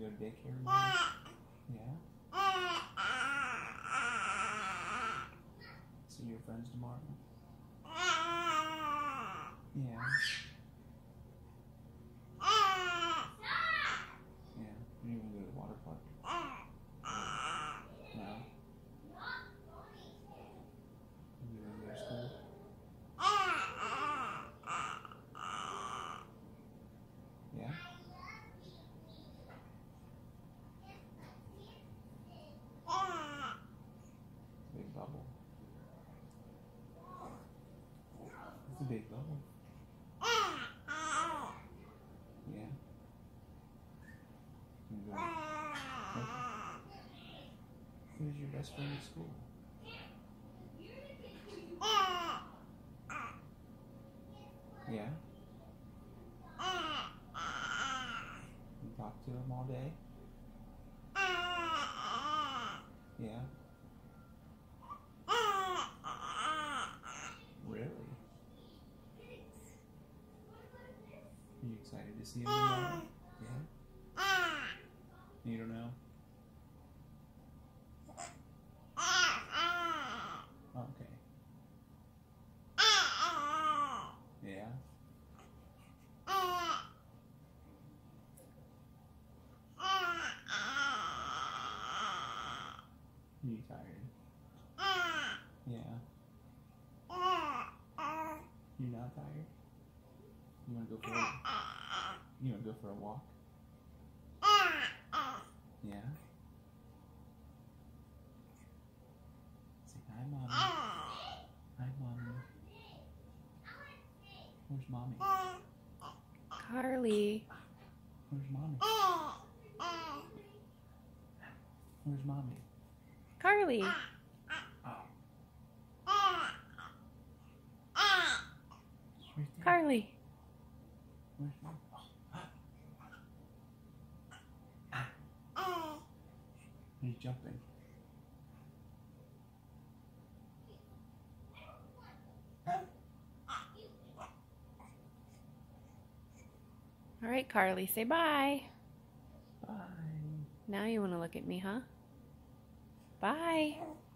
go to daycare tomorrow? Yeah? See your friends tomorrow? Yeah. Yeah. You didn't even go to the water park? No? You didn't go to school? Yeah? Big bubble. It's a big bubble. Yeah. You go. Okay. Who's your best friend at school? Yeah? You talk to him all day? Yeah? Really? Are you excited to see him tomorrow? Yeah? You don't know? Okay. Yeah? You tired? Yeah? You're not tired? You wanna go for a walk? Yeah? Say hi, Mommy. Hi, Mommy. Where's Mommy? Carly. Where's Mommy? Where's Mommy? Carly. Oh. She's right there. Carly. Where's Mommy? He's jumping. All right, Carly, say bye. Bye. Now you want to look at me, huh? Bye.